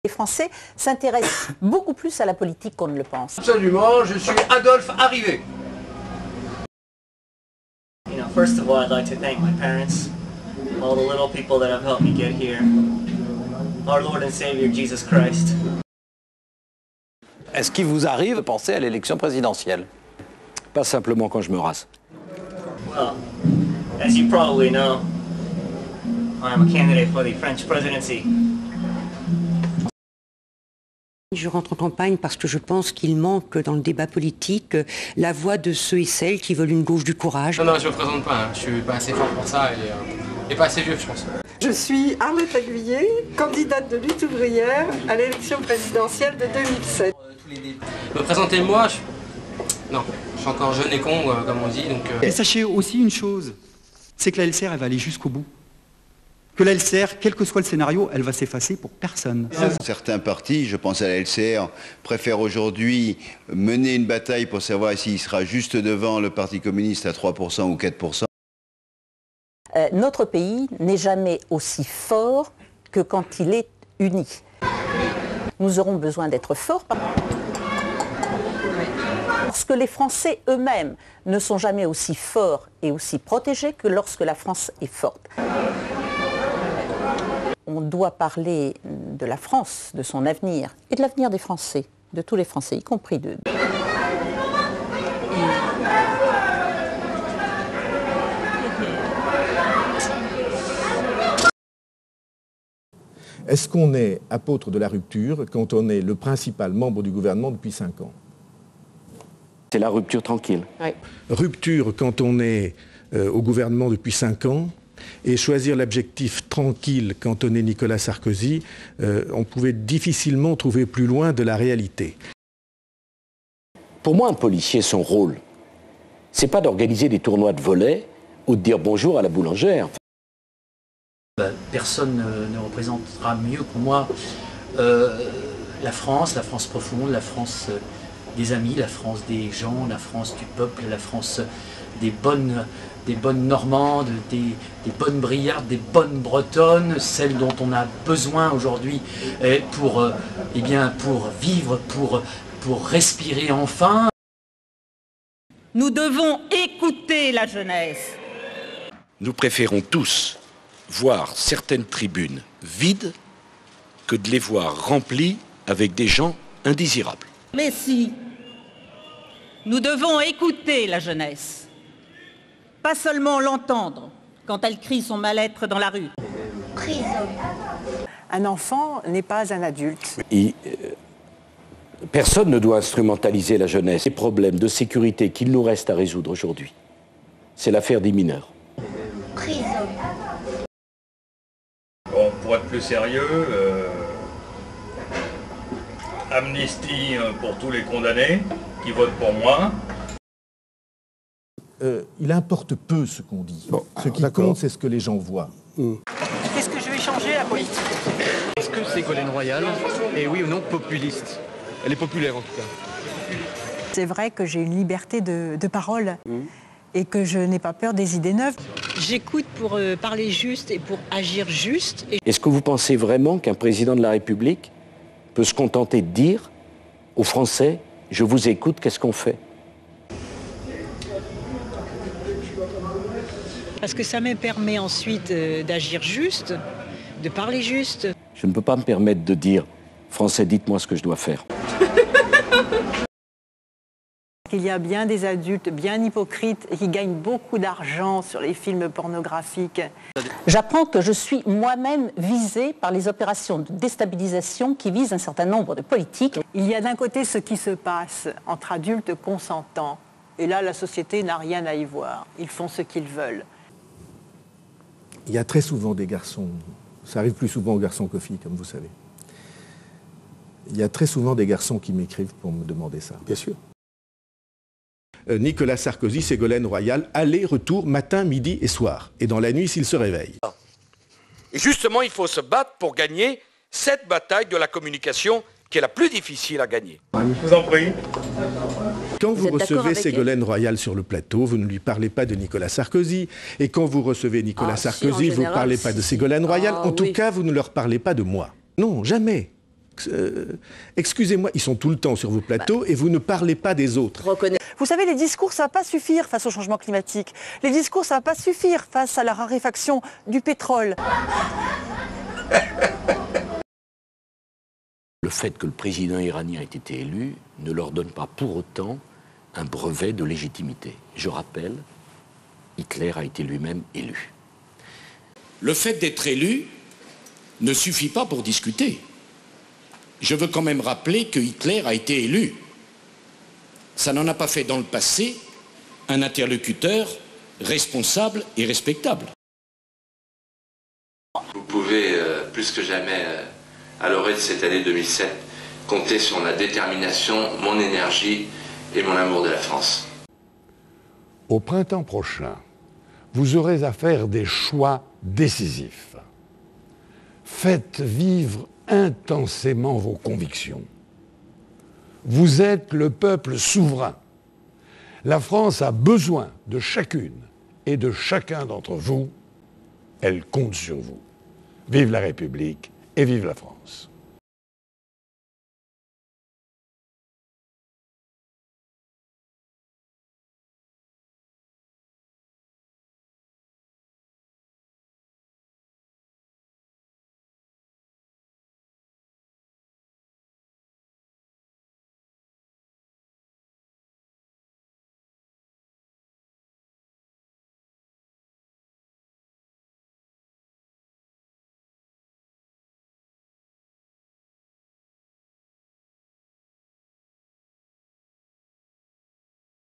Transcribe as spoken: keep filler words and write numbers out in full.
Les Français s'intéressent beaucoup plus à la politique qu'on ne le pense. Absolument, je suis Adolphe arrivé. You know, first of all, I'd like to thank my parents, all the little people that have helped me get here, our Lord and Savior Jesus Christ. Est-ce qu'il vous arrive de penser à l'élection présidentielle? Pas simplement quand je me rase. Well, as you probably know, I am a candidate for the French presidency. Je rentre en campagne parce que je pense qu'il manque dans le débat politique la voix de ceux et celles qui veulent une gauche du courage. Non, non, je ne me présente pas, hein. Je suis pas assez fort pour ça et, euh, et pas assez vieux, je pense. Je suis Arlette Aguillet, candidate de lutte ouvrière à l'élection présidentielle de deux mille sept. Me présenter moi, je... non, je suis encore jeune et con, euh, comme on dit. Donc, euh... Et sachez aussi une chose, c'est que la L C R, elle va aller jusqu'au bout. Que la L C R, quel que soit le scénario, elle va s'effacer pour personne. Certains partis, je pense à la L C R, préfèrent aujourd'hui mener une bataille pour savoir s'il sera juste devant le Parti communiste à trois pour cent ou quatre pour cent. Euh, notre pays n'est jamais aussi fort que quand il est uni. Nous aurons besoin d'être forts parce que les Français eux-mêmes ne sont jamais aussi forts et aussi protégés que lorsque la France est forte. On doit parler de la France, de son avenir et de l'avenir des Français, de tous les Français, y compris d'eux. Est-ce qu'on est apôtre de la rupture quand on est le principal membre du gouvernement depuis cinq ans? C'est la rupture tranquille. Oui. Rupture quand on est euh, au gouvernement depuis cinq ans. Et choisir l'objectif tranquille quand on est Nicolas Sarkozy, euh, on pouvait difficilement trouver plus loin de la réalité. Pour moi, un policier, son rôle, c'est pas d'organiser des tournois de volley ou de dire bonjour à la boulangère. Personne ne représentera mieux que moi euh, la France, la France profonde, la France des amis, la France des gens, la France du peuple, la France des bonnes... des bonnes Normandes, des, des bonnes Briardes, des bonnes Bretonnes, celles dont on a besoin aujourd'hui pour, euh, eh bien, pour vivre, pour, pour respirer enfin. Nous devons écouter la jeunesse. Nous préférons tous voir certaines tribunes vides que de les voir remplies avec des gens indésirables. Mais si, nous devons écouter la jeunesse. Pas seulement l'entendre quand elle crie son mal-être dans la rue. Prison. Un enfant n'est pas un adulte. Et, euh, personne ne doit instrumentaliser la jeunesse. Les problèmes de sécurité qu'il nous reste à résoudre aujourd'hui, c'est l'affaire des mineurs. Prison. Bon, pour être plus sérieux, euh, amnistie pour tous les condamnés qui votent pour moi. Euh, il importe peu ce qu'on dit. Bon, ce qui compte, c'est ce que les gens voient. Mmh. Qu'est-ce que je vais changer la politique? Est-ce que Ségolène Royal est oui ou non populiste? Elle est populaire en tout cas. C'est vrai que j'ai une liberté de, de parole mmh. et que je n'ai pas peur des idées neuves. J'écoute pour euh, parler juste et pour agir juste. Et... Est-ce que vous pensez vraiment qu'un président de la République peut se contenter de dire aux Français « je vous écoute, qu'est-ce qu'on fait ?» Parce que ça me permet ensuite euh, d'agir juste, de parler juste. Je ne peux pas me permettre de dire « Français, dites-moi ce que je dois faire ». Il y a bien des adultes bien hypocrites et qui gagnent beaucoup d'argent sur les films pornographiques. J'apprends que je suis moi-même visée par les opérations de déstabilisation qui visent un certain nombre de politiques. Il y a d'un côté ce qui se passe entre adultes consentants. Et là, la société n'a rien à y voir. Ils font ce qu'ils veulent. Il y a très souvent des garçons, ça arrive plus souvent aux garçons qu'aux filles, comme vous savez. Il y a très souvent des garçons qui m'écrivent pour me demander ça. Bien sûr. Euh, Nicolas Sarkozy, Ségolène Royal, aller, retour, matin, midi et soir. Et dans la nuit, s'il se réveille. Et justement, il faut se battre pour gagner cette bataille de la communication qui est la plus difficile à gagner. Je vous en prie. Quand vous, vous recevez Ségolène elle Royal sur le plateau, vous ne lui parlez pas de Nicolas Sarkozy. Et quand vous recevez Nicolas ah, Sarkozy, si, vous ne général, parlez pas si, de Ségolène Royal. ah, en tout oui. cas, vous ne leur parlez pas de moi. Non, jamais. Euh, excusez-moi, ils sont tout le temps sur vos plateaux bah. et vous ne parlez pas des autres. Reconnais. Vous savez, les discours, ça ne va pas suffire face au changement climatique. Les discours, ça ne va pas suffire face à la raréfaction du pétrole. Le fait que le président iranien ait été élu ne leur donne pas pour autant un brevet de légitimité. Je rappelle, Hitler a été lui-même élu. Le fait d'être élu ne suffit pas pour discuter. Je veux quand même rappeler que Hitler a été élu. Ça n'en a pas fait dans le passé un interlocuteur responsable et respectable. Vous pouvez, euh, plus que jamais, euh, à l'orée de cette année deux mille sept, compter sur ma détermination, mon énergie et mon amour de la France. Au printemps prochain, vous aurez à faire des choix décisifs. Faites vivre intensément vos convictions. Vous êtes le peuple souverain. La France a besoin de chacune et de chacun d'entre vous. Elle compte sur vous. Vive la République et vive la France.